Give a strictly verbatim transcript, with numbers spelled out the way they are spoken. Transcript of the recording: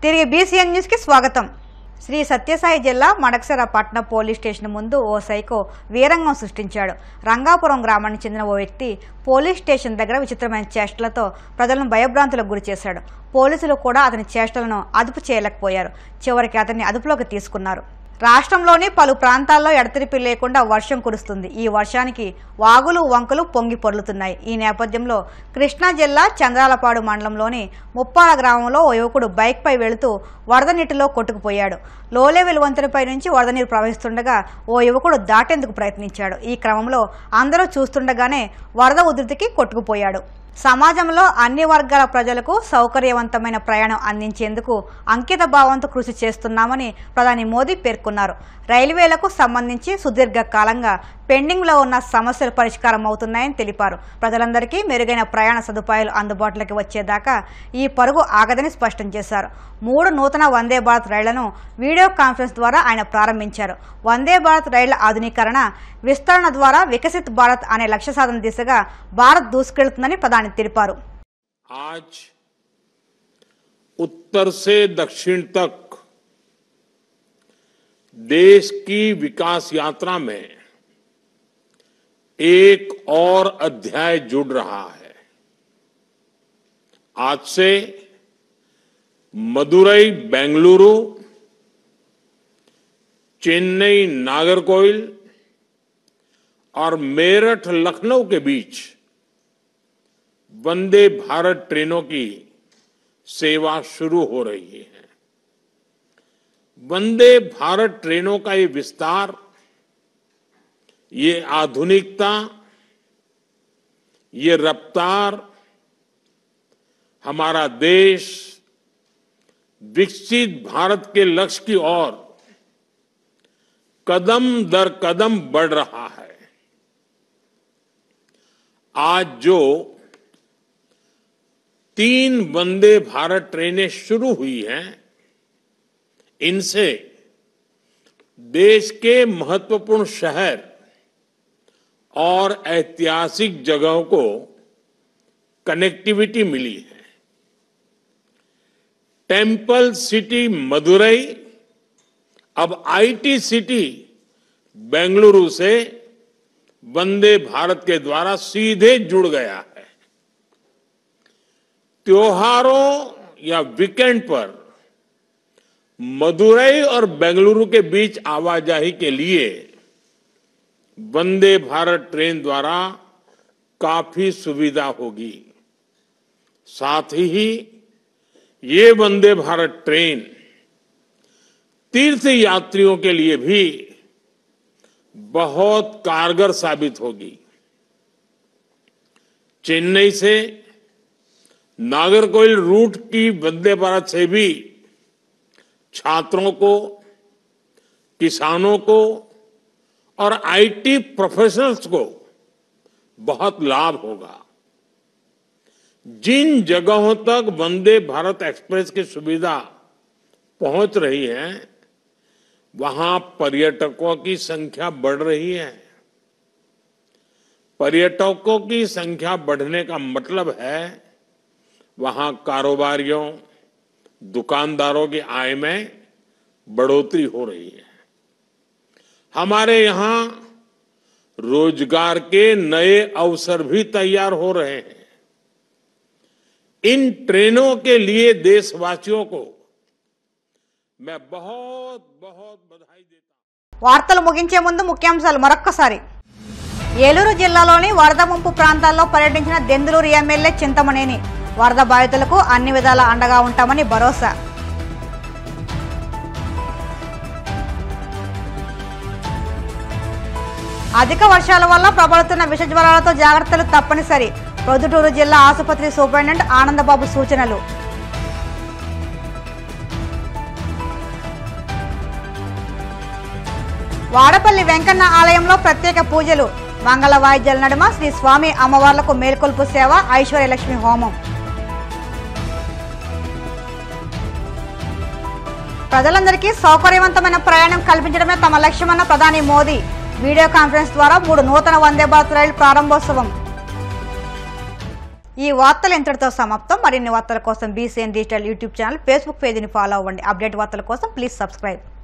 తిరిగి BCN news కి స్వాగతం. శ్రీ సత్యసాయి జిల్లా మడకసిర పట్టణ పోలీస్ స్టేషన్ ముందు ఓ సైకో వీరంగం సృష్టించాడు. రంగాపురం గ్రామానికి చెందిన ఓ వ్యక్తి పోలీస్ స్టేషన్ దగ్గర విచిత్రమైన చేష్టలతో ప్రజలను భయభ్రాంతులకు గురి చేశాడు. పోలీసులు కూడా అతని చేష్టలను అదుపు చేయలేకపోయారు. చివరికి అతన్ని అదుపులోకి తీసుకున్నారు. రాష్ట్రంలోని పలు ప్రాంతాల్లో ఎడతెరిపి లేకుండా వర్షం కురుస్తుంది. ఈ వర్షానికి వాగులు వంకలు పొంగి పొర్లుతున్నాయి. ఈ నేపథ్యంలో కృష్ణా జిల్లా చంద్రాలపాడు మండలంలోని ముప్పాల గ్రామంలో ఓ యువకుడు బైక్పై వెళుతూ వరద నీటిలో కొట్టుకుపోయాడు. లోలెవెల్ వంతెనపై నుంచి వరద నీరు ప్రవహిస్తుండగా ఓ యువకుడు దాటేందుకు ప్రయత్నించాడు. ఈ క్రమంలో అందరూ చూస్తుండగానే వరద ఉధృతికి కొట్టుకుపోయాడు. సమాజంలో అన్ని వర్గాల ప్రజలకు సౌకర్యవంతమైన ప్రయాణం అందించేందుకు అంకిత భావంతో కృషి చేస్తున్నామని ప్రధాని మోదీ పేర్కొన్నారు. రైల్వేలకు సంబంధించి సుదీర్ఘ కాలంగా పెండింగ్లో ఉన్న సమస్యలు పరిష్కారం అవుతున్నాయని తెలిపారు. ప్రజలందరికీ మెరుగైన ప్రయాణ సదుపాయాలు అందుబాటులోకి వచ్చేదాకా ఈ పరుగు ఆగదని స్పష్టం చేశారు. మూడు నూతన వందే భారత్ రైళ్లను వీడియో కాన్ఫరెన్స్ ద్వారా ఆయన ప్రారంభించారు. వందే భారత్ రైళ్ల ఆధునీకరణ, విస్తరణ ద్వారా వికసిత్ భారత్ అనే లక్ష్య సాధన దిశగా భారత్ దూసుకెళ్తుందని ప్రధాని తెలిపారు. आज उत्तर से दक्षिण तक देश की विकास यात्रा में एक और अध्याय जुड़ रहा है. आज से मदुरई बेंगलुरु, चेन्नई नागरकोइल और मेरठ लखनऊ के बीच वंदे भारत ट्रेनों की सेवा शुरू हो रही है. वंदे भारत ट्रेनों का ये विस्तार, ये आधुनिकता, ये रफ्तार हमारा देश विकसित भारत के लक्ष्य की ओर कदम दर कदम बढ़ रहा है. आज जो तीन वंदे भारत ट्रेनें शुरू हुई हैं, इनसे देश के महत्वपूर्ण शहर और ऐतिहासिक जगहों को कनेक्टिविटी मिली है. टेंपल सिटी मदुरई अब आईटी सिटी बेंगलुरु से वंदे भारत के द्वारा सीधे जुड़ गया है. त्योहारों या वीकेंड पर मदुरई और बेंगलुरु के बीच आवाजाही के लिए वंदे भारत ट्रेन द्वारा काफी सुविधा होगी. साथ ही ये वंदे भारत ट्रेन तीर्थ यात्रियों के लिए भी बहुत कारगर साबित होगी. चेन्नई से नागरकोइल रूट की वंदे भारत से भी छात्रों को, किसानों को और आईटी प्रोफेशनल्स को बहुत लाभ होगा. जिन जगहों तक वंदे भारत एक्सप्रेस की सुविधा पहुंच रही है, वहां पर्यटकों की संख्या बढ़ रही है. पर्यटकों की संख्या बढ़ने का मतलब है वहां कारोबारियों, दुकानदारों की आय में बढ़ोतरी हो रही है. हमारे यहां रोजगार के नए अवसर भी तैयार हो रहे हैं. इन ट्रेनों के लिए देशवासियों को मैं बहुत बहुत बधाई देता हूं. వార్తలు ముగించే ముందు ముఖ్యాంశాలు మరొక్కసారి. ఏలూరు జిల్లాలోని వరద ముంపు ప్రాంతాల్లో పర్యటించిన దెందులూరు ఎమ్మెల్యే చింతమనేని వరద బాధితులకు అన్ని విధాల అండగా ఉంటామని భరోసా. అధిక వర్షాల వల్ల ప్రబలుతున్న విష జ్వరాలతో జాగ్రత్తలు తప్పనిసరి. ప్రొద్దుటూరు జిల్లా ఆసుపత్రి సూపరింటెండెంట్ ఆనందబాబు సూచనలు. వాడపల్లి వెంకన్న ఆలయంలో ప్రత్యేక పూజలు. మంగళ వాయిద్యాల నడుమ శ్రీ స్వామి అమ్మవార్లకు మేల్కొల్పు సేవ, ఐశ్వర్యలక్ష్మి హోమం. ప్రజలందరికీ సౌకర్యవంతమైన ప్రయాణం కల్పించడమే తమ లక్ష్యమన్న ప్రధాని మోదీ. వీడియో కాన్ఫరెన్స్ ద్వారా మూడు నూతన వందే భారత్ రైలు ప్రారంభోత్సవం. ఈ వార్తలు ఇంతటితో సమాప్తం. మరిన్ని వార్తల కోసం BCN digital YouTube channel, Facebook పేజీని ఫాలో అవ్వండి. అప్డేట్ వార్తల కోసం ప్లీజ్ సబ్స్క్రైబ్.